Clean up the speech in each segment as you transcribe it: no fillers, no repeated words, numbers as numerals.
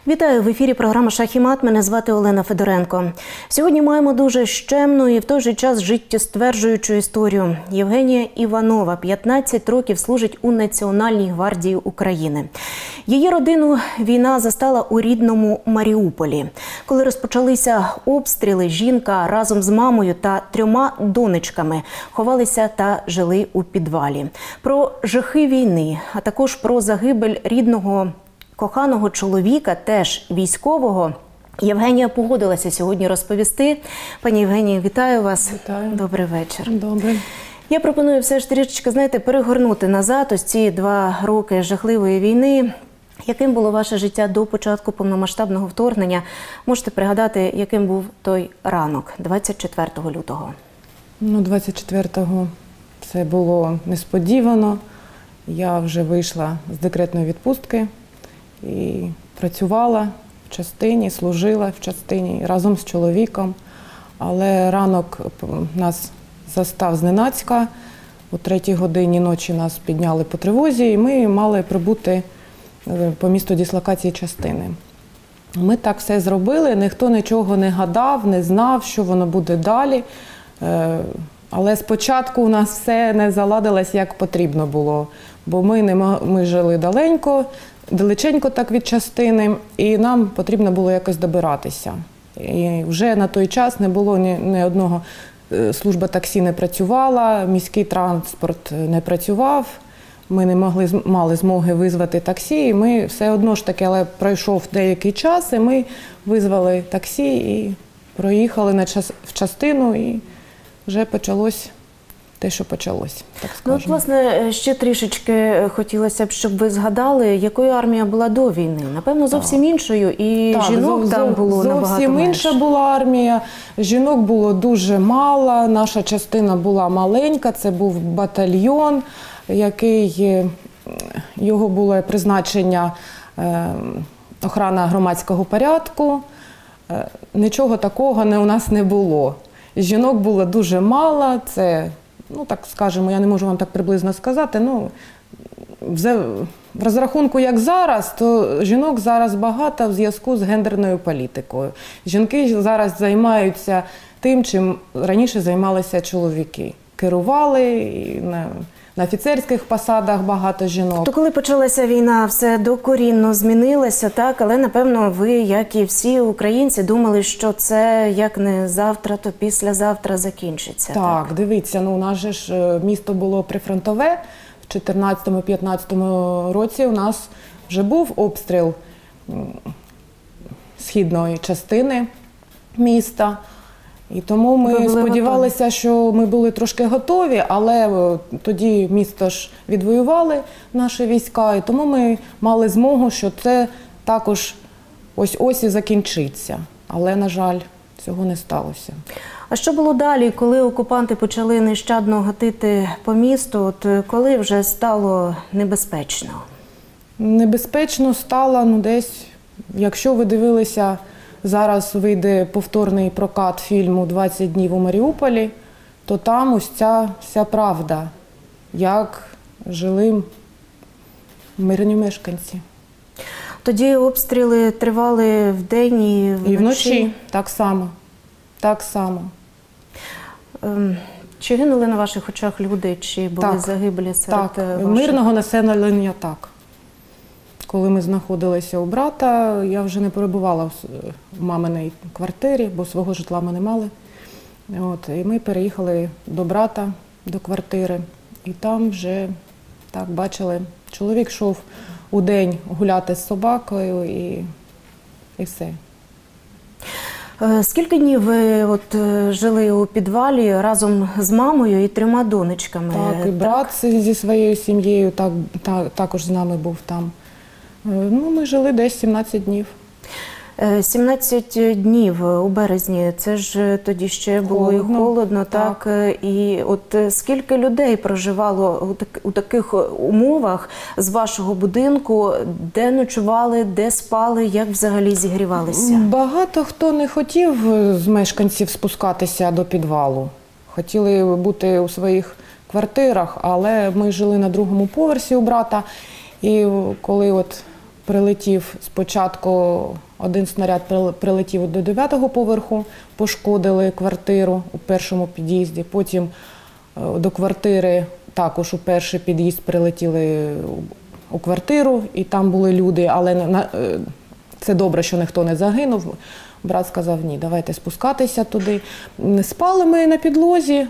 Вітаю! В ефірі програма «Шах і мат». Мене звати Олена Федоренко. Сьогодні маємо дуже щемну і в той же час життєстверджуючу історію. Євгенія Іванова 15 років служить у Національній гвардії України. Її родину війна застала у рідному Маріуполі. Коли розпочалися обстріли, жінка разом з мамою та 3 донечками ховалися та жили у підвалі. Про жахи війни, а також про загибель рідного коханого чоловіка, теж військового, Євгенія погодилася сьогодні розповісти. Пані Євгенія, вітаю вас. Вітаю. Добрий вечір. Добрий. Я пропоную все ж трішечки, знаєте, перегорнути назад ось ці 2 роки жахливої війни. Яким було ваше життя до початку повномасштабного вторгнення? Можете пригадати, яким був той ранок, 24 лютого? 24-го це було несподівано. Я вже вийшла з декретної відпустки і працювала в частині, служила в частині разом з чоловіком. Але ранок нас застав зненацька. О 3-й годині ночі нас підняли по тривозі, і ми мали прибути по місту дислокації частини. Ми так все зробили, ніхто нічого не гадав, не знав, що воно буде далі. Але спочатку у нас все не заладилось, як потрібно було, бо ми жили далеченько так від частини, і нам потрібно було якось добиратися. І вже на той час не було ні одного, служба таксі не працювала, міський транспорт не працював, ми не мали змоги визвати таксі, і ми все одно ж таки, але пройшов деякий час, і ми визвали таксі і проїхали в частину, і вже почалось те, що почалось, так скажемо. Ну, власне, ще трішечки хотілося б, щоб ви згадали, якою армія була до війни. Напевно, зовсім іншою, і так, жінок там було набагато менше. Зовсім інша була армія, жінок було дуже мало, наша частина була маленька, це був батальйон, його було призначення охорона громадського порядку. Нічого такого у нас не було. Жінок було дуже мало, це, так скажемо, я не можу вам так приблизно сказати, в розрахунку як зараз, то жінок зараз багато в зв'язку з гендерною політикою. Жінки зараз займаються тим, чим раніше займалися чоловіки. Керували, на офіцерських посадах багато жінок. То коли почалася війна, все докорінно змінилося, так? Але, напевно, ви, як і всі українці, думали, що це як не завтра, то післязавтра закінчиться. Так, дивіться, у нас же ж місто було прифронтове. В 2014-2015 році у нас вже був обстріл східної частини міста. І тому ми сподівалися, що ми були трошки готові, але тоді місто ж відвоювали наші війська, і тому ми мали змогу, що це також ось і закінчиться. Але, на жаль, цього не сталося. А що було далі, коли окупанти почали нещадно гатити по місту? Коли вже стало небезпечно? Небезпечно стало десь, якщо ви дивилися, зараз вийде повторний прокат фільму «20 днів у Маріуполі», то там ось ця вся правда, як жили мирні мешканці. Тоді обстріли тривали вдень і вночі? І вночі, так само. Так само. Чи гинули на ваших очах люди, чи були загиблі серед ваших? Мирного населення так. Коли ми знаходилися у брата, я вже не перебувала в маминій квартирі, бо свого житла ми не мали. І ми переїхали до брата, до квартири. І там вже, так, бачили, чоловік йшов у день гуляти з собакою і все. Скільки днів ви жили у підвалі разом з мамою і 3 донечками? Так, і брат зі своєю сім'єю також з нами був там. Ми жили десь 17 днів. 17 днів у березні, це ж тоді ще було і холодно, так? І скільки людей проживало у таких умовах з вашого будинку, де ночували, де спали, як взагалі зігрівалися? Багато хто не хотів з мешканців спускатися до підвалу. Хотіли бути у своїх квартирах, але ми жили на 2-му поверсі у брата. І коли прилетів спочатку, один снаряд прилетів до 9-го поверху, пошкодили квартиру у першому під'їзді, потім до квартири також у перший під'їзд прилетіли у квартиру, і там були люди, але це добре, що ніхто не загинув. Брат сказав, ні, давайте спускатися туди. Спали ми на підлозі.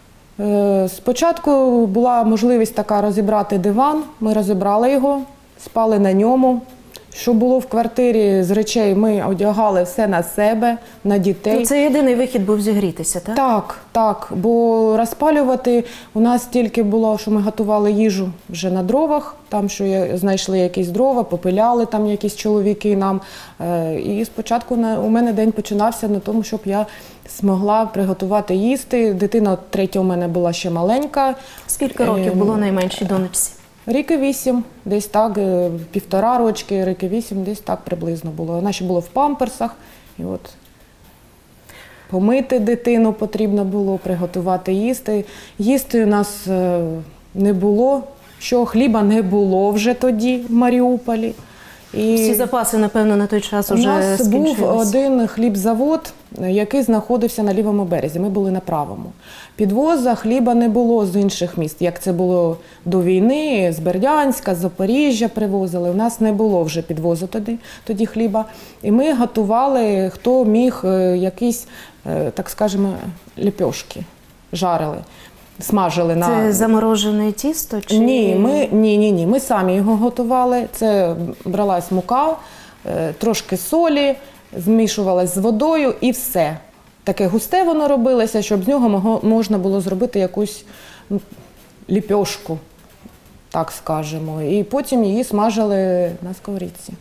Спочатку була можливість така розібрати диван, ми розібрали його, спали на ньому. Що було в квартирі з речей, ми одягали все на себе, на дітей. Ну, це єдиний вихід був зігрітися, так? Так, так, бо розпалювати у нас тільки було, що ми готували їжу вже на дровах, там що знайшли якісь дрова, попиляли там якісь чоловіки нам. І спочатку у мене день починався на тому, щоб я змогла приготувати їсти. Дитина третя у мене була ще маленька. Скільки років було найменшій донечці? Рік і 8, десь так, 1,5 рочки, рік і 8, десь так приблизно було. Вона ще була в памперсах. І от помити дитину потрібно було, приготувати їсти. Їсти у нас не було, що хліба не було вже тоді в Маріуполі. І всі запаси, напевно, на той час вже скінчились. У нас був один хлібзавод, який знаходився на лівому березі, ми були на правому. Підвоза хліба не було з інших міст, як це було до війни, з Бердянська, з Запоріжжя привозили. У нас не було вже підвозу тоді хліба. І ми готували, хто міг, якісь, так скажемо, ліпьошки жарили. Смажили на... Це заморожене тісто? Чи... Ні. Ми самі його готували. Це бралась мука, трошки солі, змішувалась з водою і все. Таке густе воно робилося, щоб з нього можна було зробити якусь ліпьошку, так скажемо. І потім її смажили на сковорідці.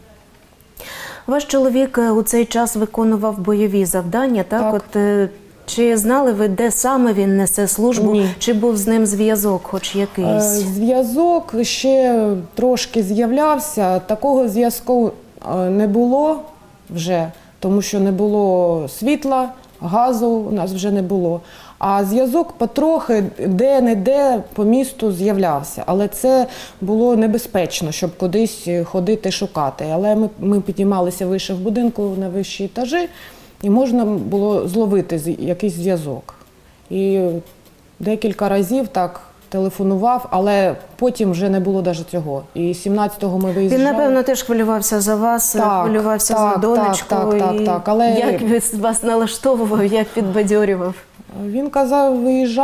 Ваш чоловік у цей час виконував бойові завдання, так? От, чи знали ви, де саме він несе службу? Ні. Чи був з ним зв'язок хоч якийсь? Зв'язок ще трошки з'являвся. Такого зв'язку не було вже, тому що не було світла, газу у нас вже не було. А зв'язок потрохи де-не-де по місту з'являвся. Але це було небезпечно, щоб кудись ходити шукати. Але ми піднімалися вище в будинку на вищі етажі, і можна було зловити якийсь зв'язок. І декілька разів так телефонував, але потім вже не було навіть цього. І 17-го ми виїжджали. Він, напевно, теж хвилювався за вас, хвилювався за донечку. Так. Але... Як він вас налаштовував, як підбадьорював? Він казав,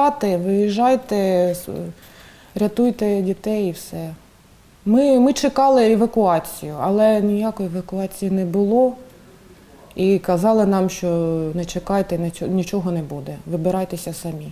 виїжджайте, рятуйте дітей і все. Ми чекали евакуацію, але ніякої евакуації не було. І казали нам, що не чекайте, нічого не буде, вибирайтеся самі.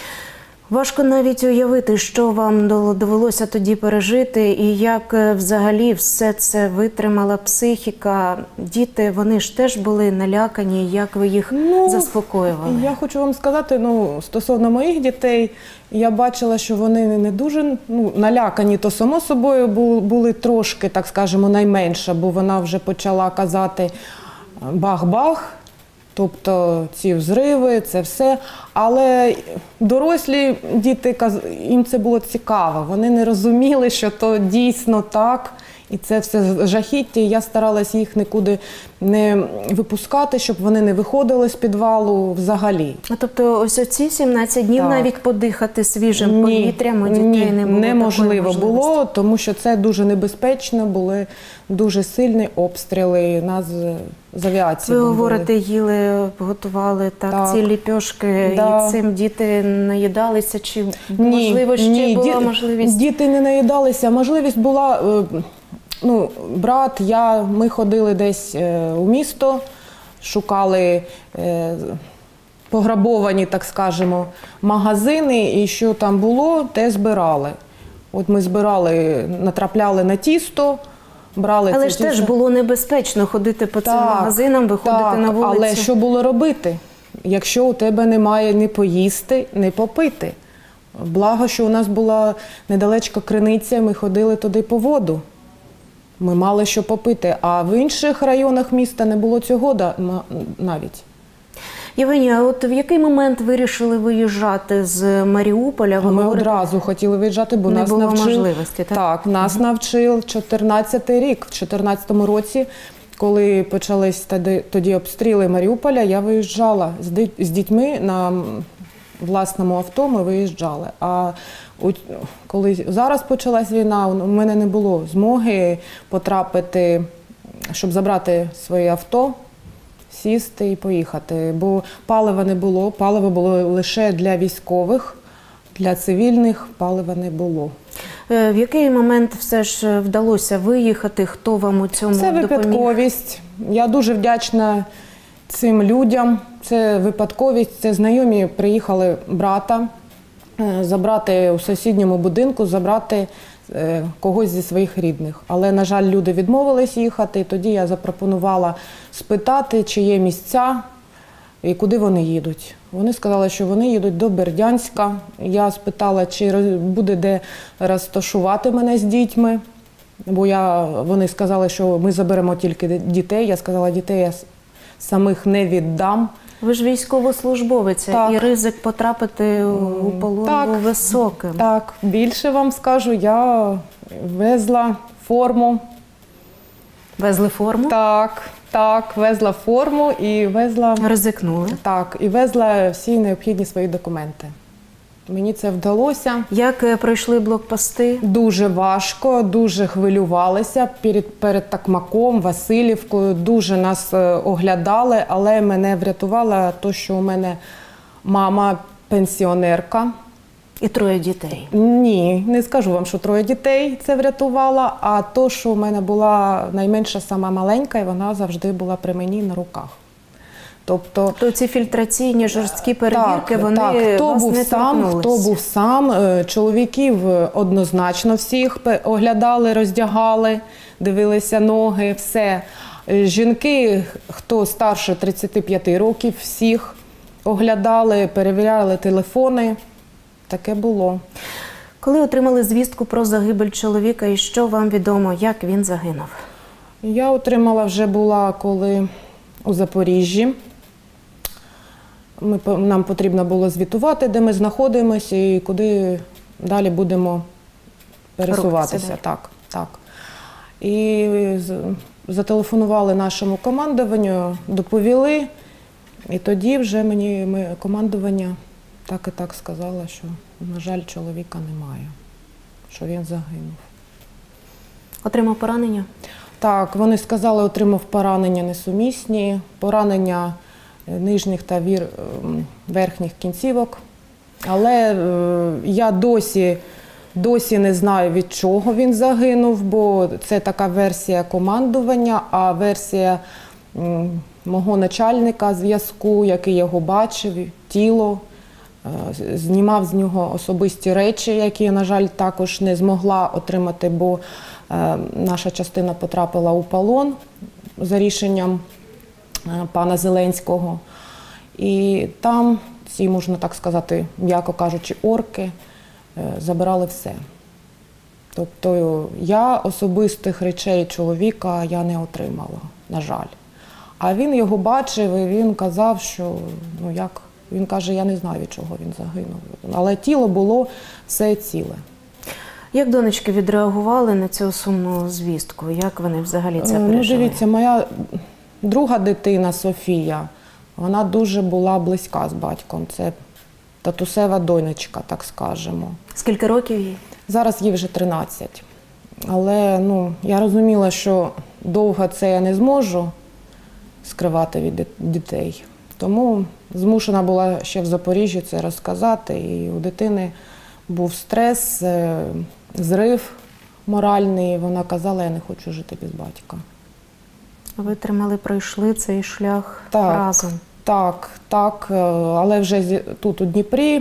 Важко навіть уявити, що вам довелося тоді пережити і як взагалі все це витримала психіка. Діти, вони ж теж були налякані, як ви їх заспокоювали? Я хочу вам сказати, стосовно моїх дітей, я бачила, що вони не дуже налякані, то само собою були трошки, так скажемо, найменша, бо вона вже почала казати бах-бах, тобто ці взриви, це все. Але дорослі діти, їм це було цікаво, вони не розуміли, що то дійсно так. І це все жахіття, я старалась їх нікуди не випускати, щоб вони не виходили з підвалу взагалі. Тобто ось оці 17 днів навіть подихати свіжим повітрям у дітей не було? Неможливо було, тому що це дуже небезпечно, були дуже сильні обстріли, нас з авіації. Ви говорите, їли, готували ці ліпьошки, і цим діти наїдалися? Чи, можливо, ще була можливість? Діти не наїдалися, можливість була... брат, ми ходили десь у місто, шукали пограбовані, так скажемо, магазини, і що там було, те збирали. От ми збирали, натрапляли на тісто, брали це тісто. Але ж теж було небезпечно ходити по цим магазинам, виходити на вулицю. Але що було робити, якщо у тебе немає ні поїсти, ні попити? Благо, що у нас була недалечко криниця, ми ходили туди по воду. Ми мали що попити, а в інших районах міста не було цього навіть. Євгенія, а от в який момент вирішили виїжджати з Маріуполя? Ви Ми говорите, одразу хотіли виїжджати, бо не нас було навчив... можливості, так? Так, нас навчив 14-й рік. В 14-му році, коли почались тоді обстріли Маріуполя, я виїжджала з дітьми на власному авто, ми виїжджали. А коли зараз почалась війна, у мене не було змоги потрапити, щоб забрати своє авто, сісти і поїхати. Бо палива не було, паливо було лише для військових, для цивільних палива не було. В який момент все ж вдалося виїхати? Хто вам у цьому Це допоміг? випадковість. Я дуже вдячна цим людям. Це випадковість, це знайомі приїхали брата забрати у сусідньому будинку, забрати когось зі своїх рідних. Але, на жаль, люди відмовились їхати, і тоді я запропонувала спитати, чи є місця і куди вони їдуть. Вони сказали, що вони їдуть до Бердянська. Я спитала, чи буде де розташувати мене з дітьми, бо вони сказали, що ми заберемо тільки дітей. Я сказала, дітей я самих не віддам. Ви ж військовослужбовець, Так. і ризик потрапити у полон Так. був високим. Так, більше вам скажу, я везла форму. Везли форму? Так, везла форму і везла... Ризикнули. Так, і везла всі необхідні свої документи. Мені це вдалося. Як пройшли блокпости? Дуже важко, дуже хвилювалися перед Токмаком, Василівкою. Дуже нас оглядали, але мене врятувало те, що у мене мама пенсіонерка. І 3 дітей. Ні, не скажу вам, що 3 дітей це врятувало, а то, що у мене була найменша сама маленька, і вона завжди була при мені на руках. Тобто ці фільтраційні жорсткі перевірки, вони хто вас був не сам, торкнулись? хто був сам, чоловіків однозначно всіх оглядали, роздягали, дивилися ноги, все. Жінки, хто старше 35 років, всіх оглядали, перевіряли телефони. Таке було. Коли отримали звістку про загибель чоловіка, і що вам відомо, як він загинув? Я отримала вже була, коли у Запоріжжі. Нам потрібно було звітувати, де ми знаходимося і куди далі будемо пересуватися. Так. І зателефонували нашому командуванню, доповіли, і тоді вже мені командування так і так сказало, що, на жаль, чоловіка немає, що він загинув. Отримав поранення? Так, вони сказали, отримав поранення несумісні, поранення нижніх та верхніх кінцівок. Але я досі не знаю, від чого він загинув, бо це така версія командування, а версія мого начальника зв'язку, який його бачив, тіло, знімав з нього особисті речі, які я, на жаль, також не змогла отримати, бо наша частина потрапила у полон за рішенням пана Зеленського. І там ці, можна так сказати, м'яко кажучи, орки забирали все. Тобто я особистих речей чоловіка я не отримала, на жаль. А він його бачив і він казав, що, він каже, я не знаю, від чого він загинув. Але тіло було все ціле. Як донечки відреагували на цю сумну звістку? Як вони взагалі це пережили? Дивіться, моя друга дитина Софія, вона дуже була близька з батьком. Це татусева донечка, так скажемо. Скільки років їй? Зараз їй вже 13. Але я розуміла, що довго це я не зможу скривати від дітей. Тому змушена була ще в Запоріжжі це розказати. І у дитини був стрес, зрив моральний. Вона казала, я не хочу жити без батька. Витримали, пройшли цей шлях разом. Так, але вже тут у Дніпрі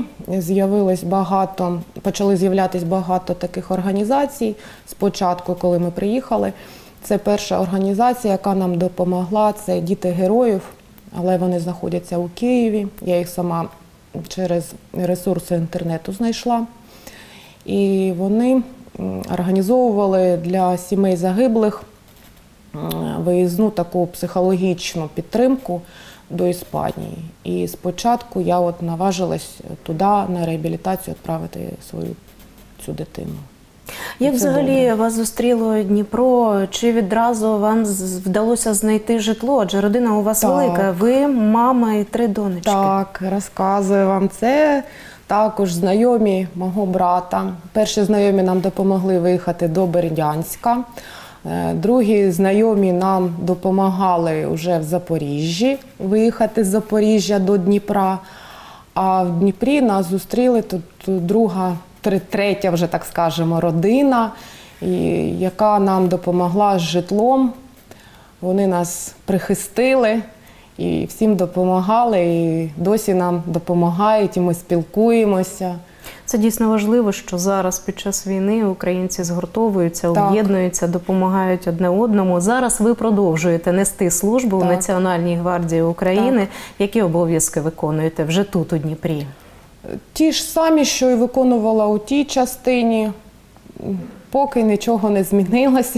почали з'являтися багато таких організацій. Спочатку, коли ми приїхали, це перша організація, яка нам допомогла, це «Діти героїв», але вони знаходяться у Києві. Я їх сама через ресурси інтернету знайшла. І вони організовували для сімей загиблих виїзну таку психологічну підтримку до Іспанії. І спочатку я от наважилась туди на реабілітацію відправити свою цю дитину. Як Це взагалі добре. вас зустріло Дніпро? Чи відразу вам вдалося знайти житло? Адже родина у вас Так. велика. Ви мама і 3 донечки. Так, розказую вам. Це також знайомі мого брата. Перші знайомі нам допомогли виїхати до Бердянська. Другі знайомі нам допомагали вже в Запоріжжі виїхати з Запоріжжя до Дніпра. А в Дніпрі нас зустріли тут друга, третя вже, так скажемо, родина, яка нам допомогла з житлом. Вони нас прихистили і всім допомагали, і досі нам допомагають, і ми спілкуємося. Це дійсно важливо, що зараз під час війни українці згуртовуються, Так. об'єднуються, допомагають одне одному. Зараз ви продовжуєте нести службу у Так. Національній гвардії України. Так. Які обов'язки виконуєте вже тут, у Дніпрі? Ті ж самі, що і виконувала у тій частині, поки нічого не змінилося.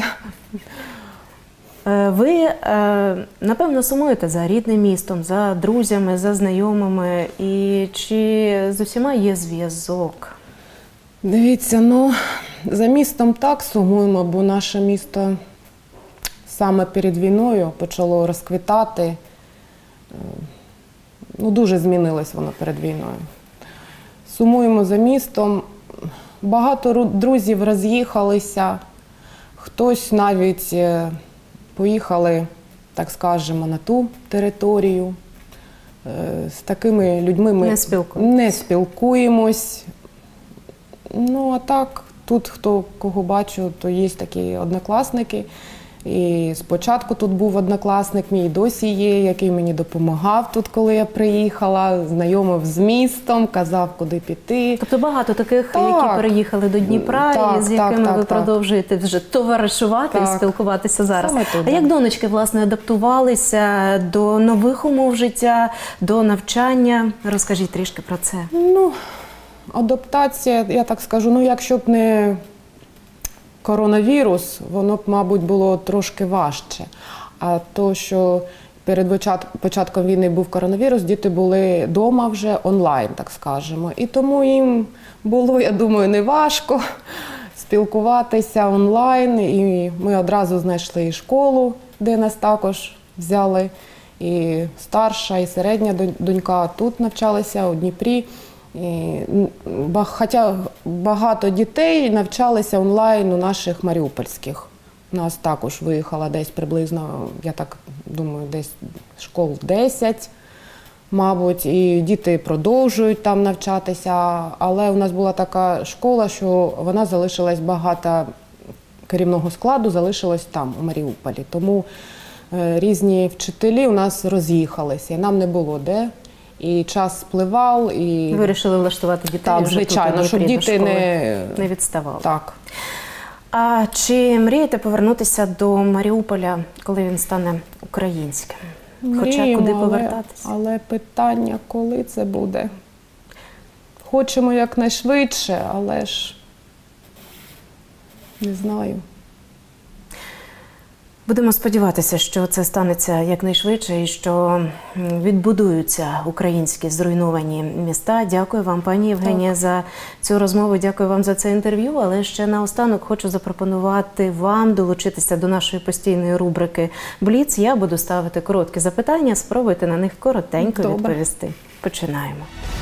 Ви, напевно, сумуєте за рідним містом, за друзями, за знайомими. І чи з усіма є зв'язок? Дивіться, ну, за містом так сумуємо, бо наше місто саме перед війною почало розквітати. Ну, дуже змінилось воно перед війною. Сумуємо за містом. Багато друзів роз'їхалися, хтось навіть поїхали, так скажемо, на ту територію. З такими людьми ми не спілкуємось. Ну, а так, тут кого бачу, то є такі однокласники. І спочатку тут був однокласник мій, і досі є, який мені допомагав тут, коли я приїхала, знайомив з містом, казав, куди піти. Тобто багато таких, Так. які переїхали до Дніпра, Так, і з якими так, ви так. продовжуєте вже товаришувати і Так. спілкуватися зараз. Саме тут, А як да. донечки, власне, адаптувалися до нових умов життя, до навчання? Розкажіть трішки про це. Ну, адаптація, я так скажу, ну, якщо б не коронавірус, воно б, мабуть, було трошки важче. А то, що перед початком війни був коронавірус, діти були вдома вже онлайн, так скажемо. І тому їм було, я думаю, не важко спілкуватися онлайн. І ми одразу знайшли і школу, де нас також взяли. І старша, і середня донька тут навчалися у Дніпрі. Хоча багато дітей навчалися онлайн у наших маріупольських. У нас також виїхала десь приблизно, я так думаю, десь школ 10, мабуть, і діти продовжують там навчатися. Але у нас була така школа, що вона залишилась, багато керівного складу залишилось там, у Маріуполі. Тому різні вчителі у нас роз'їхалися, і нам не було де. І час спливав, і Вирішили влаштувати дітей так, вже звичайно, тут, у щоб Дніпрі, до діти школи. не відставали. Так. А чи мрієте повернутися до Маріуполя, коли він стане українським? Хоча Мріємо, куди повертатися? але питання, коли це буде. Хочемо якнайшвидше, але ж не знаю. Будемо сподіватися, що це станеться якнайшвидше і що відбудуються українські зруйновані міста. Дякую вам, пані Євгенія, за цю розмову. Дякую вам за це інтерв'ю. Але ще наостанок хочу запропонувати вам долучитися до нашої постійної рубрики «Бліц». Я буду ставити короткі запитання, спробуйте на них коротенько відповісти. Починаємо.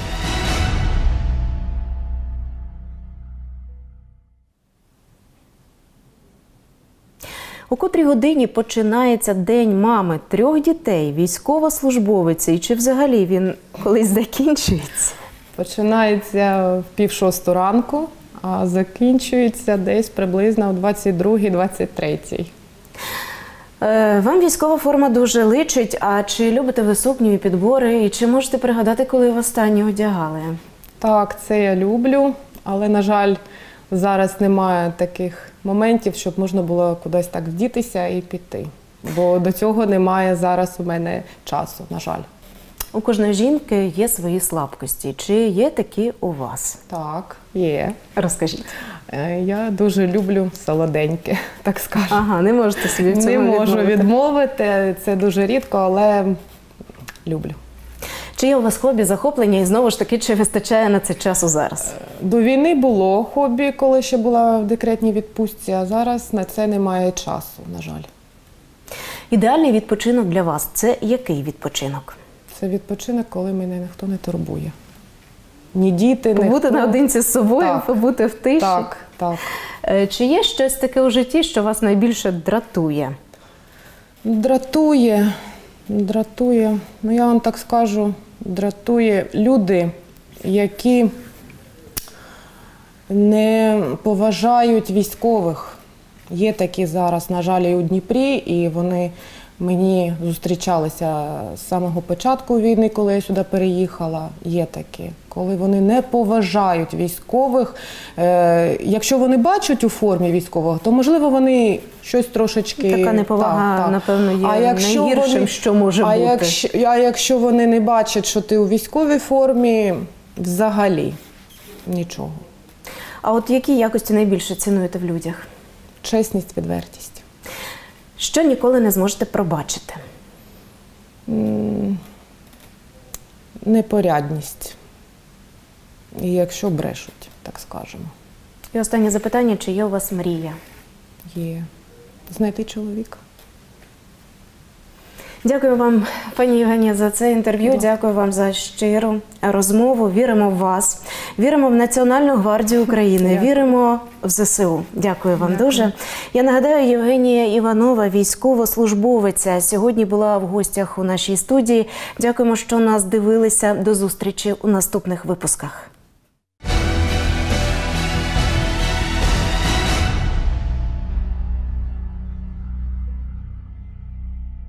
У котрій годині починається День мами 3 дітей, військовослужбовиці, і чи взагалі він колись закінчується? Починається в 5:30 ранку, а закінчується десь приблизно о 22-23. Вам військова форма дуже личить, а чи любите ви сукню і підбори, і чи можете пригадати, коли востаннє одягали? Так, це я люблю, але, на жаль, зараз немає таких моментів, щоб можна було кудись так вдітися і піти. Бо до цього немає зараз у мене часу, на жаль. У кожної жінки є свої слабкості. Чи є такі у вас? Так, є. Розкажіть. Я дуже люблю солоденьке, так скажу. Ага, не можете собі в цьому Не можу відмовити, це дуже рідко, але люблю. Чи є у вас хобі, захоплення і знову ж таки, чи вистачає на це часу зараз? До війни було хобі, коли ще була в декретній відпустці, а зараз на це немає часу, на жаль. Ідеальний відпочинок для вас – це який відпочинок? Це відпочинок, коли мене ніхто не турбує. Ні діти, ні Побути наодинці з собою, Так. побути в тиші? Так, так. Чи є щось таке у житті, що вас найбільше дратує? Дратує. Ну я вам так скажу, дратує люди, які не поважають військових. Є такі зараз, на жаль, і у Дніпрі, і вони мені зустрічалися з самого початку війни, коли я сюди переїхала. Є такі, коли вони не поважають військових. Якщо вони бачать у формі військового, то, можливо, вони щось трошечки... Така неповага, напевно, є найгіршим, що може бути. А якщо вони не бачать, що ти у військовій формі, взагалі нічого. А от які якості найбільше цінуєте в людях? Чесність, відвертість. Що ніколи не зможете пробачити? Непорядність. І якщо брешуть, так скажемо. І останнє запитання, чи є у вас мрія? Є. Знайти чоловіка. Дякую вам, пані Євгенія, за це інтерв'ю. Дякую вам за щиру розмову. Віримо в вас. Віримо в Національну гвардію України. Віримо в ЗСУ. Дякую вам дуже. Я нагадаю, Євгенія Іванова, військовослужбовиця, сьогодні була в гостях у нашій студії. Дякуємо, що нас дивилися. До зустрічі у наступних випусках.